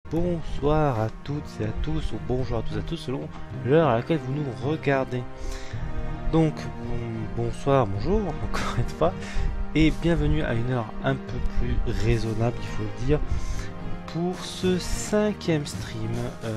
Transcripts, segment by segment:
bonsoir à toutes et à tous, ou bonjour à tous et à tous selon l'heure à laquelle vous nous regardez. Donc, bonsoir, bonjour, encore une fois, et bienvenue à une heure un peu plus raisonnable, il faut le dire, pour ce 5e stream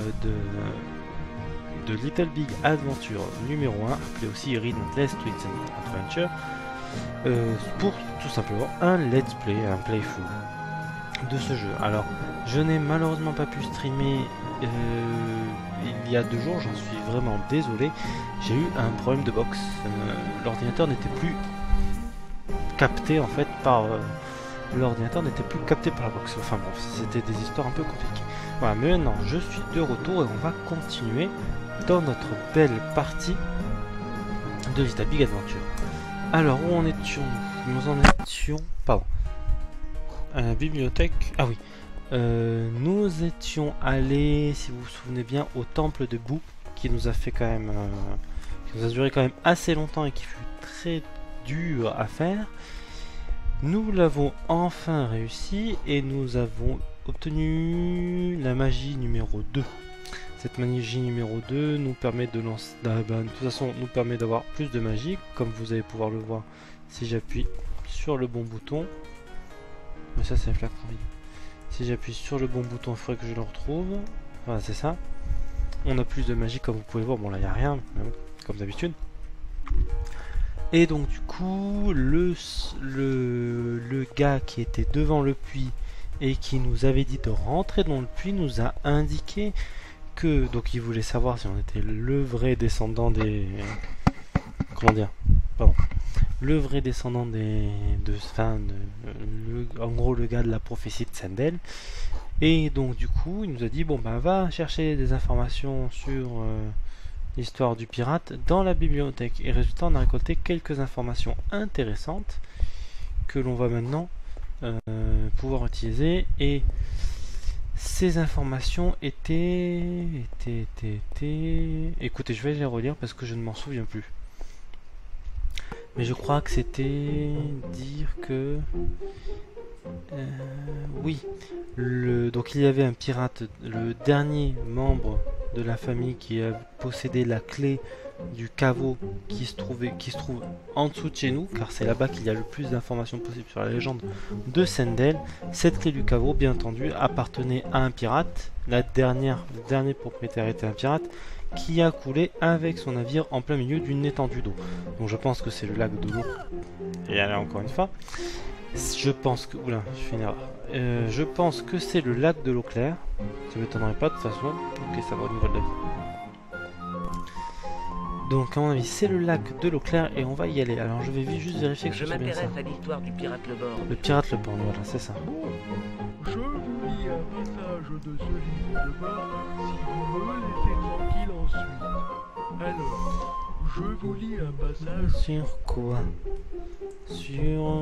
de Little Big Adventure numéro 1, appelé aussi Relentless Twists Adventure, pour tout simplement un let's play, un playthrough de ce jeu. Alors, je n'ai malheureusement pas pu streamer il y a 2 jours, j'en suis vraiment désolé. J'ai eu un problème de box. L'ordinateur n'était plus capté en fait par l'ordinateur n'était plus capté par la box. Enfin bon, c'était des histoires un peu compliquées. Voilà, mais maintenant je suis de retour et on va continuer dans notre belle partie de Little Big Adventure. Alors, où en étions nous? Nous en étions... Pardon. À la bibliothèque. Ah oui. Nous étions allés, si vous vous souvenez bien, au temple de Boo, qui nous a fait quand même... qui nous a duré quand même assez longtemps et qui fut très dur à faire. Nous l'avons enfin réussi et nous avons obtenu la magie numéro 2. Cette magie numéro 2 nous permet de lancer... de toute façon, nous permet d'avoir plus de magie, comme vous allez pouvoir le voir si j'appuie sur le bon bouton. Mais ça, c'est la flaque rapide. Si j'appuie sur le bon bouton, il faudrait que je le retrouve. Voilà, c'est ça. On a plus de magie, comme vous pouvez voir. Bon, là, il n'y a rien, mais bon, comme d'habitude. Et donc, du coup, le gars qui était devant le puits et qui nous avait dit de rentrer dans le puits nous a indiqué que... Donc, il voulait savoir si on était le vrai descendant des... Comment dire? Pardon. Le vrai descendant en gros le gars de la prophétie de Sandel. Et donc du coup il nous a dit bon bah va chercher des informations sur l'histoire du pirate dans la bibliothèque. Et résultat on a récolté quelques informations intéressantes que l'on va maintenant pouvoir utiliser. Et ces informations étaient... Écoutez, je vais les relire parce que je ne m'en souviens plus. Mais je crois que c'était dire que... oui. Donc il y avait un pirate, le dernier membre de la famille qui a possédé la clé du caveau qui se trouve en dessous de chez nous, car c'est là-bas qu'il y a le plus d'informations possibles sur la légende de Sandel. Cette clé du caveau, bien entendu, appartenait à un pirate. Le dernier propriétaire était un pirate qui a coulé avec son navire en plein milieu d'une étendue d'eau. Donc je pense que c'est le lac de l'eau. Et allez, encore une fois, je pense que... Oula, je fais une erreur. Je pense que c'est le lac de l'eau claire. Ça m'étonnerait pas de toute façon. Ok, ça va au niveau de la vie. Donc à mon avis c'est le lac de l'eau claire et on va y aller. Alors je vais juste vérifier que je c'est bien ça. m'intéresse à l'histoire du pirate Le Borgne. Le pirate Le Borgne, voilà, c'est ça. Bon, je vous lis un passage de ce livre de bord si vous me laissez tranquille ensuite. Alors, je vous lis un passage... Sur quoi? Sur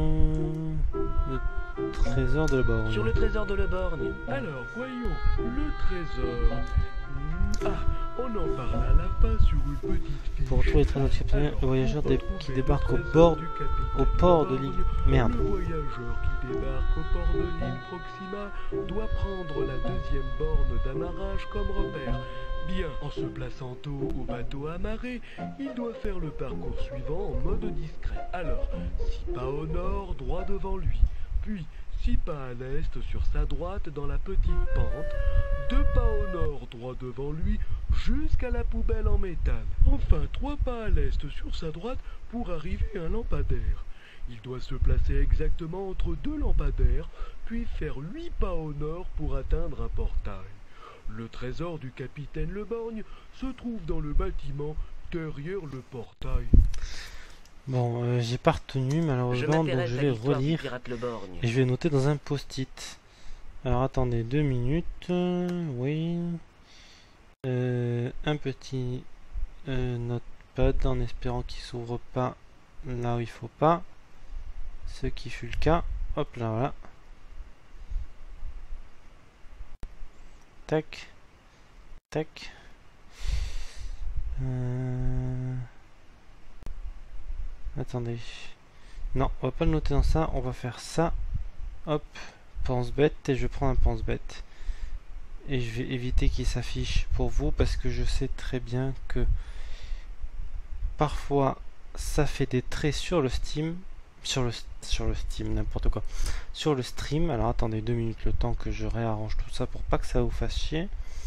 le trésor de Le Borgne. Sur le trésor de Le Borgne. Alors, voyons, le trésor... Ah, on en parle à la fin sur une petite fiche. Pour retrouver les trésors du capitaine, le voyageur qui débarque au port de l'île. Merde. Le voyageur qui débarque au port de l'île Proxima doit prendre la 2e borne d'amarrage comme repère. Bien, en se plaçant tôt au bateau amarré, il doit faire le parcours suivant en mode discret. Alors, 6 pas au nord, droit devant lui. Puis, 6 pas à l'est sur sa droite dans la petite pente, 2 pas au nord droit devant lui jusqu'à la poubelle en métal. Enfin 3 pas à l'est sur sa droite pour arriver à un lampadaire. Il doit se placer exactement entre 2 lampadaires, puis faire 8 pas au nord pour atteindre un portail. Le trésor du capitaine Le Borgne se trouve dans le bâtiment derrière le portail. Bon, j'ai pas retenu malheureusement, donc je vais relire et je vais noter dans un post-it. Alors attendez 2 minutes, oui, un petit notepad en espérant qu'il s'ouvre pas là où il faut pas, ce qui fut le cas. Hop là, voilà. Tac, tac. Attendez. Non, on va pas le noter dans ça, on va faire ça. Hop, pense-bête, et je prends un pense-bête. Et je vais éviter qu'il s'affiche pour vous parce que je sais très bien que parfois ça fait des traits sur le Steam, sur le Steam, n'importe quoi, sur le stream. Alors attendez 2 minutes le temps que je réarrange tout ça pour pas que ça vous fasse chier.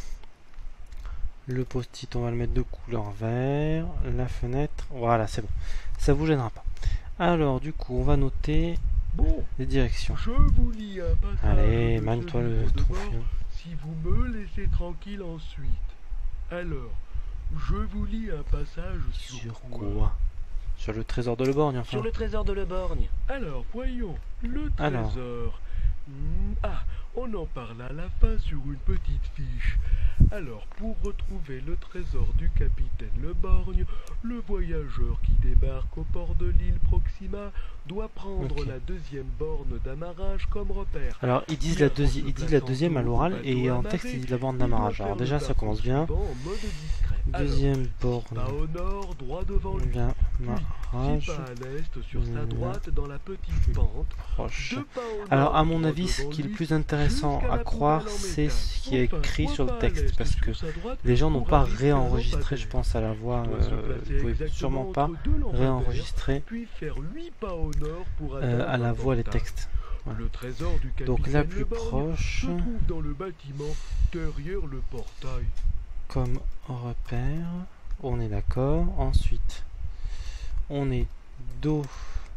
Le post-it on va le mettre de couleur vert, la fenêtre, voilà c'est bon, ça vous gênera pas. Alors du coup on va noter les directions. Je vous lis un passage. Allez, de manie-toi ce le livre de trou. bord si vous me laissez tranquille ensuite. Alors, je vous lis un passage Sur quoi? Sur le trésor de Leborgne enfin. Sur le trésor de Leborgne. Alors, voyons, le Alors. trésor. On en parle à la fin sur une petite fiche. Alors, pour retrouver le trésor du capitaine Leborgne, le voyageur qui débarque au port de l'île Proxima doit prendre Ok. la deuxième borne d'amarrage comme repère. Alors ils disent la deuxième à l'oral et en texte ils disent la borne d'amarrage. Alors déjà ça commence bien. Deuxième borne Pas au nord, droit devant lui. d'amarrage Pas à l'est, sur sa droite, dans la petite pente. proche. Deux pas au Alors nord, à mon droit avis ce devant qui est le lui, plus intéressant jusqu'à à la croire poubelle en c'est métal. ce qui est Enfin, écrit sur le trois pas à texte l'est, parce que sur sa droite, les gens n'ont pour pas arriver à réenregistré lampadaire. je pense à la voix, Doit se placer vous pouvez exactement sûrement pas entre deux lampadaires, réenregistrer puis faire 8 pas au nord pour atteindre à la un voix les portail. textes. Voilà. Le trésor du capitaine Donc la plus Leborgne proche se trouve dans le bâtiment derrière le portail. comme repère, on est d'accord. Ensuite, on est dos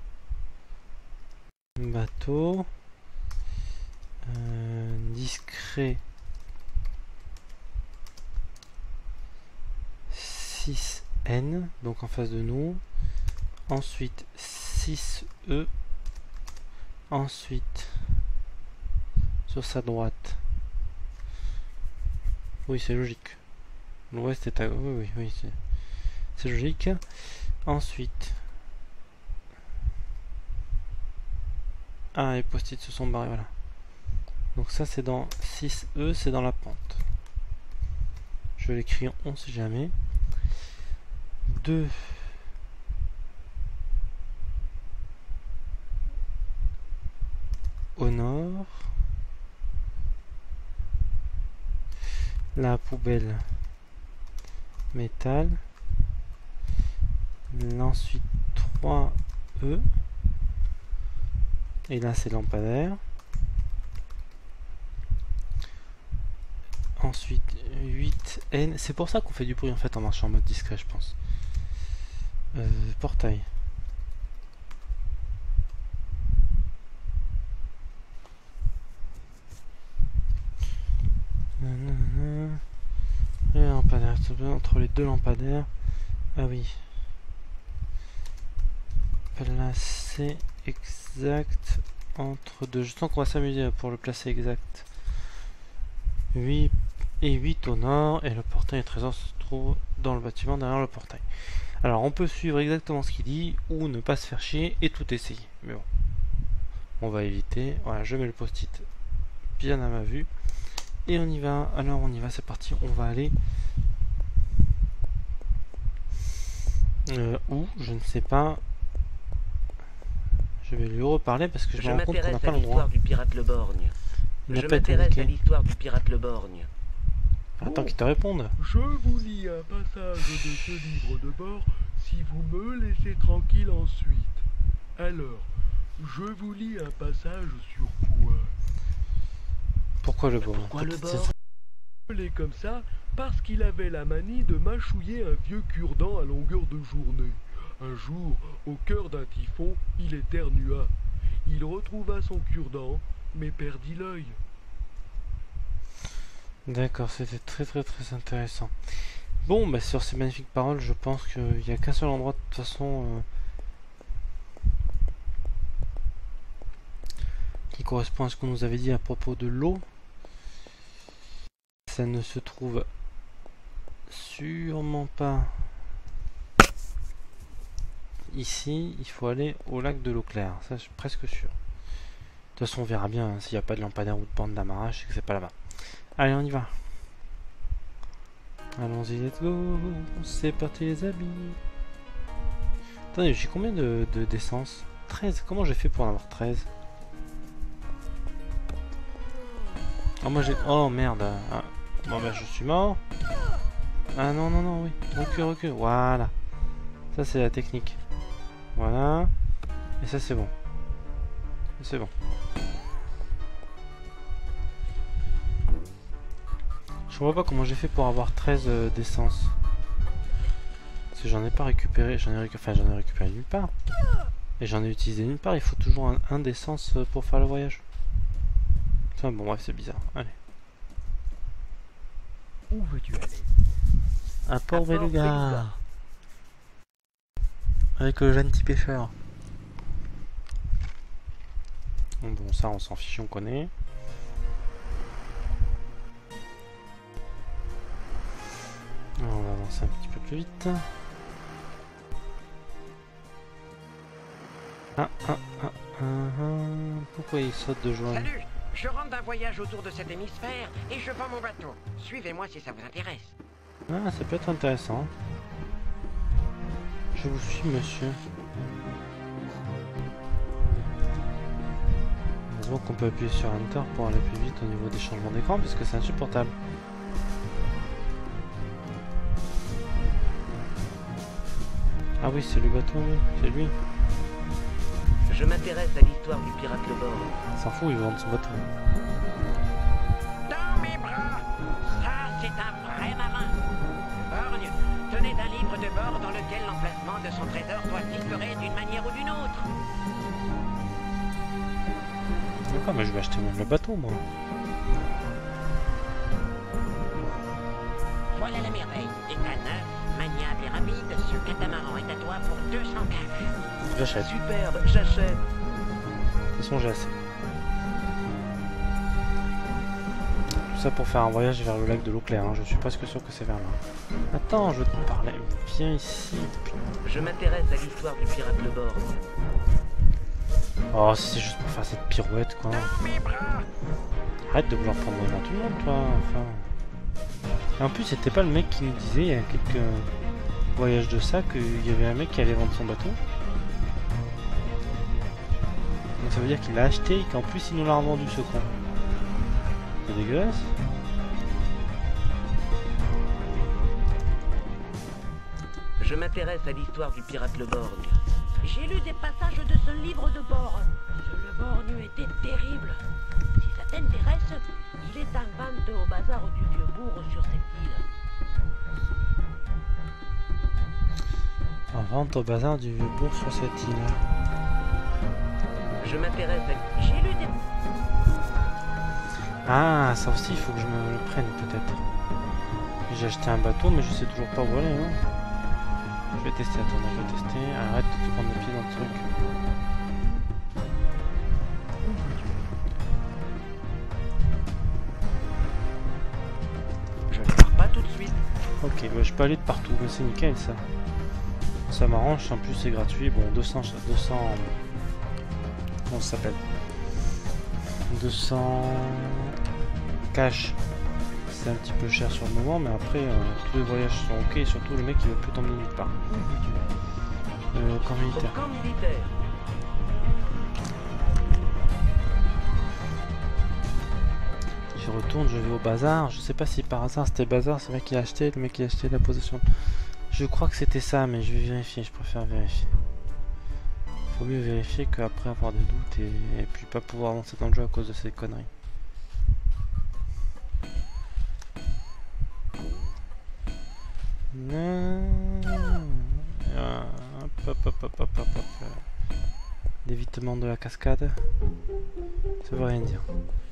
bateau, discret 6N, donc en face de nous. Ensuite 6E. Ensuite, sur sa droite. Oui, c'est logique. L'ouest est à... Oui, c'est logique. Ensuite... Ah, les post-it se sont barrés, voilà. Donc ça, c'est dans 6E, c'est dans la pente. Je l'écris en 11 si jamais. 2... au nord. La poubelle métal. Ensuite 3E. Et là c'est lampadaire. Ensuite 8N. C'est pour ça qu'on fait du bruit en fait en marchant en mode discret je pense. Portail. Et lampadaire, entre les deux lampadaires. Ah oui. Placer exact entre deux. Je sens qu'on va s'amuser pour le placer exact. 8 et 8 au nord. Et le portail et le trésor se trouve dans le bâtiment derrière le portail. Alors on peut suivre exactement ce qu'il dit ou ne pas se faire chier et tout essayer. Mais bon. On va éviter. Voilà, je mets le post-it bien à ma vue. Et on y va, alors on y va, c'est parti, on va aller où, je ne sais pas. Je vais lui reparler parce que je me rends compte qu'on n'a pas l'endroit. l'histoire du pirate Leborgne. Il n'a Je pas été m'intéresse à indiqué. l'histoire du pirate Leborgne. Attends qu'il te réponde. Je vous lis un passage de ce livre de bord si vous me laissez tranquille ensuite. Alors, je vous lis un passage sur quoi? Pourquoi le bord? Pourquoi le Peut-être bord? c'est- Appelé comme ça parce qu'il avait la manie de mâchouiller un vieux cure-dent à longueur de journée. Un jour, au cœur d'un typhon, il éternua. Il retrouva son cure-dent, mais perdit l'œil. D'accord, c'était très intéressant. Bon, bah sur ces magnifiques paroles, je pense qu'il n'y a qu'un seul endroit de toute façon qui correspond à ce qu'on nous avait dit à propos de l'eau. Ça ne se trouve sûrement pas ici. Il faut aller au lac de l'eau claire, ça je suis presque sûr. De toute façon on verra bien hein, s'il n'y a pas de lampadaire ou de bande d'amarrage, c'est que c'est pas là-bas. Allez on y va. Allons-y, let's go. C'est parti les amis. Attendez, j'ai combien d'essence? 13, comment j'ai fait pour en avoir 13? Oh moi j'ai... Oh merde. Ah. Bon bah je suis mort. Ah non, non, non, oui. Recule, recule. Voilà. Ça c'est la technique. Voilà. Et ça c'est bon. C'est bon. Je vois pas comment j'ai fait pour avoir 13 d'essence. Parce que j'en ai pas récupéré. J'en ai récupéré nulle part. Et j'en ai utilisé nulle part. Il faut toujours un d'essence pour faire le voyage. Enfin bon bref c'est bizarre. Allez. Où veux-tu aller? À Port Beluga. Avec le jeune petit pêcheur. Bon ça on s'en fiche, on connaît. Alors, on va avancer un petit peu plus vite. Pourquoi il saute de joie? Salut, je rentre d'un voyage autour de cet hémisphère et je vends mon bateau. Suivez-moi si ça vous intéresse. Ah, ça peut être intéressant. Je vous suis, monsieur. Heureusement qu'on peut appuyer sur Enter pour aller plus vite au niveau des changements d'écran, puisque c'est insupportable. Ah oui, c'est le bateau, oui, c'est lui. Je m'intéresse à l'histoire du pirate le Borgne. Il s'en fout, il vend son bateau. Dans mes bras, ça c'est un vrai marin. Borgne tenait d'un livre de bord dans lequel l'emplacement de son trésor doit figurer d'une manière ou d'une autre. D'accord, mais je vais acheter même le bateau, moi. Voilà la merveille. État neuf, maniable et rapide, ce catamaran est à toi pour 200 cash. J'achète. Superbe, j'achète. De toute façon, j'ai assez. Tout ça pour faire un voyage vers le lac de l'eau claire, hein. Je suis presque sûr que c'est vers là. Attends, je veux te parler. Viens ici. Je m'intéresse à l'histoire du pirate le Borgne. Oh, c'est juste pour faire cette pirouette, quoi. Dans mes bras. Arrête de vouloir prendre devant tout le monde, toi. Enfin. Et en plus, c'était pas le mec qui nous disait il y a quelques voyages de ça qu'il y avait un mec qui allait vendre son bateau. Donc ça veut dire qu'il l'a acheté et qu'en plus il nous l'a revendu, ce con. C'est dégueulasse. Je m'intéresse à l'histoire du pirate le Borgne. J'ai lu des passages de ce livre de bord. Ce Le Borgne était terrible. Si ça t'intéresse, il est en vente au bazar du Vieux-Bourg sur cette île. En vente au bazar du Vieux-Bourg sur cette île. Je m'intéresse à... J'ai lu des... Ah, ça aussi, il faut que je me le prenne, peut-être. J'ai acheté un bateau, mais je sais toujours pas où aller, hein. Je vais tester, attends, je vais tester. Arrête de te prendre le pied dans le truc. Je ne pars pas tout de suite. Ok, bah, je peux aller de partout, mais c'est nickel ça. Ça m'arrange, en plus c'est gratuit. Bon, 200... Comment ça s'appelle? 200... cash. C'est un petit peu cher sur le moment, mais après, tous les voyages sont ok, et surtout le mec il veut plus t'emmener nulle part. Camp Au militaire. camp militaire. Je retourne, je vais au bazar. Je sais pas si par hasard c'était bazar, c'est vrai qu'il a acheté, le mec qui a acheté la possession. Je crois que c'était ça, mais je vais vérifier, je préfère vérifier. Faut mieux vérifier qu'après avoir des doutes et puis pas pouvoir avancer dans le jeu à cause de ces conneries. Hop. L'évitement de la cascade. Ça veut rien dire.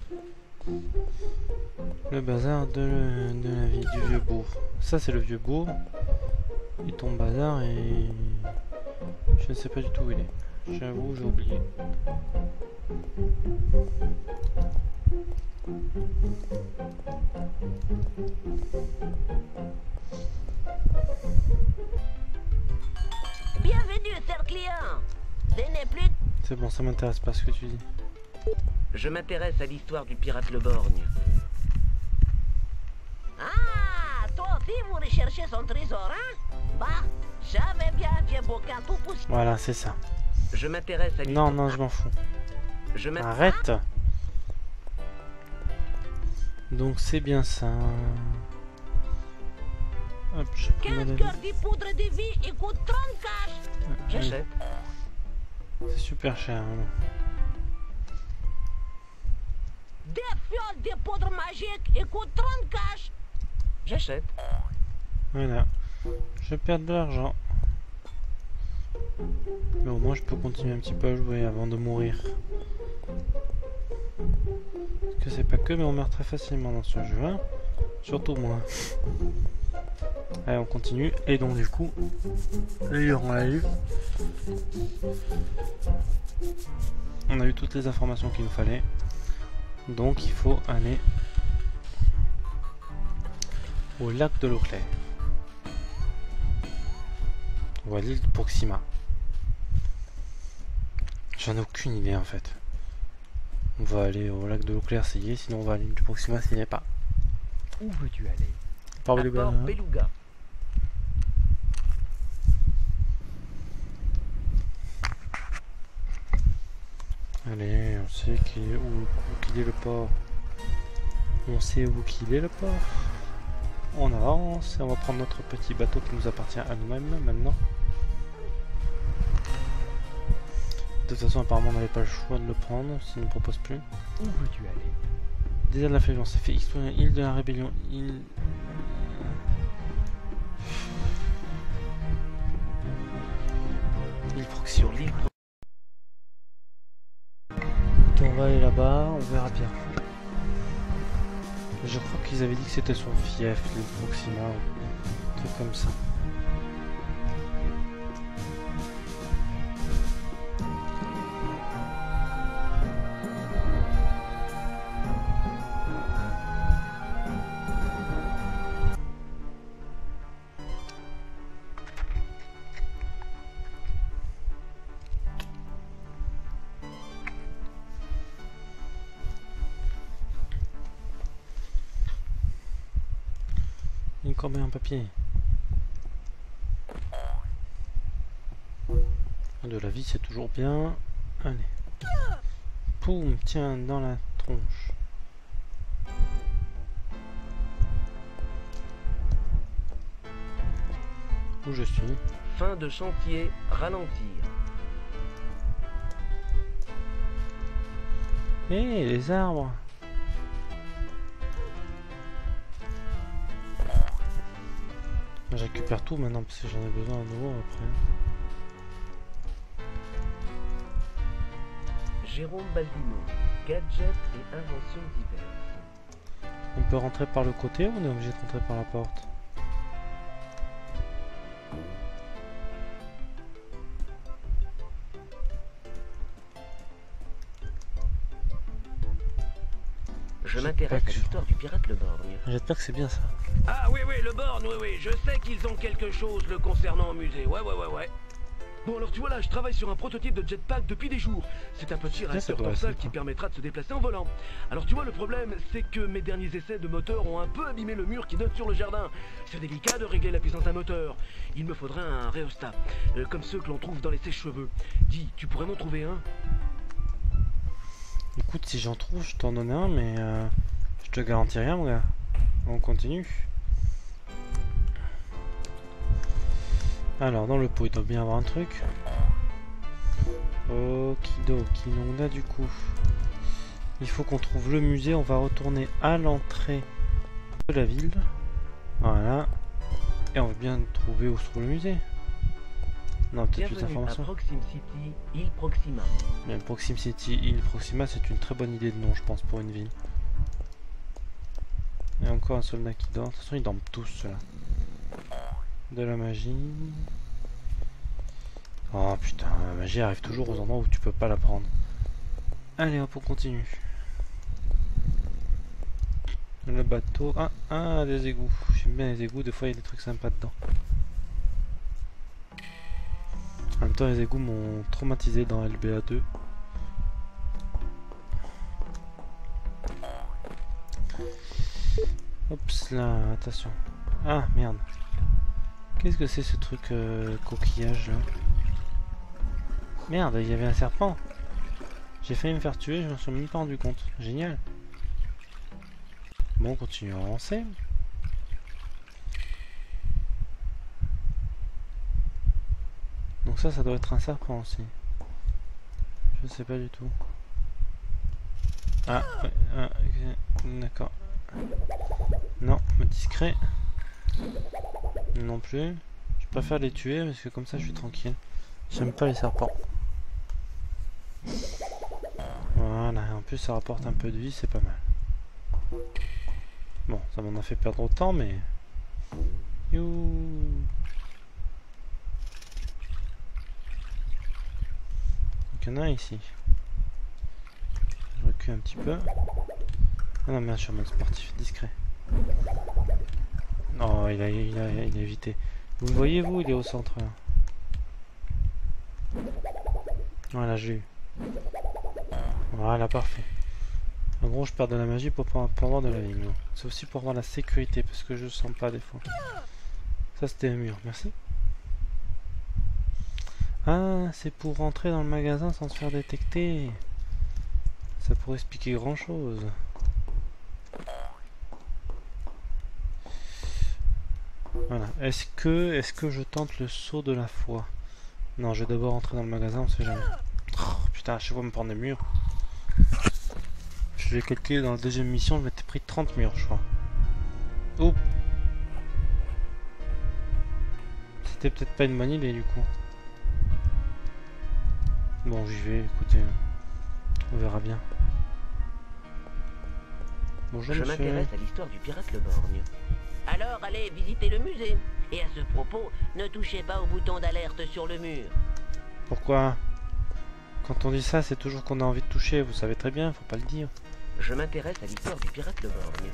Le bazar de la ville du Vieux-Bourg. Ça c'est le Vieux-Bourg. Et ton bazar et... Je ne sais pas du tout où il est. J'avoue, j'ai oublié. Bienvenue, cher client. Ce n'est plus... C'est bon, ça m'intéresse pas ce que tu dis. Je m'intéresse à l'histoire du pirate le Borgne. Ah, toi aussi vous recherchez son trésor, hein? Bah, j'avais bien vieux bouquin tout poussé. Voilà, c'est ça. Je m'intéresse à l'histoire... Non, je m'en fous. Je m'intéresse... Arrête. Donc c'est bien ça. Hop, je prends 15 mon cœurs avis. de poudre de vie et coûte 30 cash. J'achète. C'est super cher. Hein. Des fioles de poudre magique et coûte 30 cash. J'achète. Voilà. Je perds de l'argent. Mais au moins je peux continuer un petit peu à jouer avant de mourir. Parce que c'est pas que, mais on meurt très facilement dans ce jeu. Hein. Surtout moi. Allez, on continue. Et donc du coup, là on l'a eu. On a eu toutes les informations qu'il nous fallait. Donc il faut aller au lac de l'eau claire. Ou à l'île de Proxima. J'en ai aucune idée en fait. On va aller au lac de l'eau claire s'il y est, sinon on va à l'île de Proxima s'il n'y est pas. Où veux-tu aller? Par À Port Beluga. Allez, on sait où qu'il est le port. On sait où qu'il est le port. On avance et on va prendre notre petit bateau qui nous appartient à nous-mêmes maintenant. De toute façon, apparemment, on n'avait pas le choix de le prendre s'il ne propose plus. Où veux-tu aller? Désert de la Flévion, c'est fait exploser île de la rébellion. Île Proxima. Sur l'île On va aller là-bas, on verra bien. Je crois qu'ils avaient dit que c'était son fief, l'île Proxima, un truc comme ça. Une corbeille en papier. De la vie, c'est toujours bien. Allez. Poum, tiens, dans la tronche. Où je suis? fin de chantier, ralentir. Hé, les arbres! Je récupère tout maintenant parce que j'en ai besoin à nouveau après. Jérôme Baldino, gadgets et inventions diverses. On peut rentrer par le côté ou on est obligé de rentrer par la porte? Je m'intéresse à l'histoire du pirate Le Borgne. J'espère que c'est bien ça. Ah oui, oui, le Borgne, oui, oui. Je sais qu'ils ont quelque chose le concernant au musée. Ouais. Bon alors tu vois là, je travaille sur un prototype de jetpack depuis des jours. C'est un petit ça réacteur doit dorsal être qui ça. permettra de se déplacer en volant. Alors tu vois, le problème, c'est que mes derniers essais de moteur ont un peu abîmé le mur qui donne sur le jardin. C'est délicat de régler la puissance d'un moteur. Il me faudrait un rhéostat, comme ceux que l'on trouve dans les sèche-cheveux. Dis, tu pourrais m'en trouver un? Écoute, si j'en trouve, je t'en donne un, mais je te garantis rien, mon gars. On continue. Alors, dans le pot, il doit bien avoir un truc. Okidoki, donc là, du coup, il faut qu'on trouve le musée. On va retourner à l'entrée de la ville. Voilà. Et on va bien trouver où se trouve le musée. Non, peut-être plus Bienvenue à d'informations. Proxim City, île Proxima. Mais Proxim City, île Proxima, c'est une très bonne idée de nom, je pense, pour une ville. Et encore un soldat qui dort. De toute façon, ils dorment tous, ceux-là. De la magie. Oh putain, la magie arrive toujours aux endroits où tu peux pas la prendre. Allez, hop, on continue. Le bateau. Ah, des égouts. J'aime bien les égouts, des fois il y a des trucs sympas dedans. En même temps, les égouts m'ont traumatisé dans LBA 2. Oups là, attention. Ah merde. Qu'est-ce que c'est ce truc coquillage là? Merde, il y avait un serpent. J'ai failli me faire tuer, je m'en suis même pas rendu compte. Génial. Bon, on continue à avancer. Donc ça doit être un serpent aussi. Je sais pas du tout. Ah, ouais, ah, ok, d'accord. Non, discret. Non plus. Je préfère les tuer parce que comme ça je suis tranquille. J'aime pas les serpents. Voilà, en plus ça rapporte un peu de vie, c'est pas mal. Bon, ça m'en a fait perdre autant, mais... You. Donc il y en a un ici. Je recule un petit peu. Ah non, mais je suis en mode sportif, discret. Oh, il a évité. Vous le voyez, vous, il est au centre là. Voilà, j'ai eu. Voilà, parfait. En gros, je perds de la magie pour avoir de la vie. C'est aussi pour avoir la sécurité, parce que je sens pas des fois. Ça, c'était un mur, merci. Ah, c'est pour rentrer dans le magasin sans se faire détecter. Ça pourrait expliquer grand chose. Voilà. Est-ce que je tente le saut de la foi? Non, je vais d'abord rentrer dans le magasin, on sait jamais. Oh, putain, à chaque fois me prendre des murs. Je vais calculer dans la deuxième mission, je m'étais pris 30 murs, je crois. Oh. C'était peut-être pas une bonne idée du coup. Bon, j'y vais, écoutez. On verra bien. Bonjour, Je monsieur. m'intéresse à l'histoire du pirate le Borgne. Alors allez visiter le musée. Et à ce propos, ne touchez pas au bouton d'alerte sur le mur. Pourquoi? Quand on dit ça, c'est toujours qu'on a envie de toucher, vous savez très bien, faut pas le dire. Je m'intéresse à l'histoire du pirate le Borgne.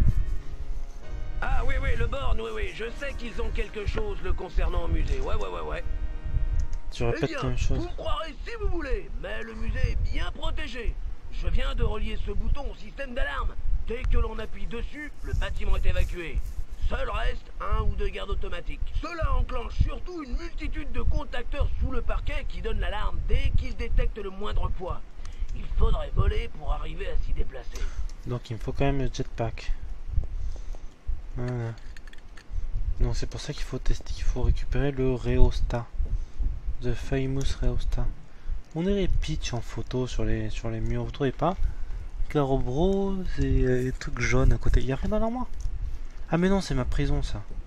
Ah oui, le Borgne, oui, je sais qu'ils ont quelque chose le concernant au musée, ouais. Tu répètes la même chose. Vous me croirez si vous voulez, mais le musée est bien protégé. Je viens de relier ce bouton au système d'alarme. Dès que l'on appuie dessus, le bâtiment est évacué. Seul reste 1 ou 2 gardes automatiques. Cela enclenche surtout une multitude de contacteurs sous le parquet qui donnent l'alarme dès qu'ils détectent le moindre poids. Il faudrait voler pour arriver à s'y déplacer. Donc il me faut quand même le jetpack. Voilà. Donc c'est pour ça qu'il faut tester, il faut récupérer le Rhéostat. The famous Rhéostat. On dirait Peach en photo sur les murs, vous trouvez pas? Avec la robe rose et les trucs jaunes à côté. Il y a rien dans l'armoire? Ah mais non, c'est ma prison ça.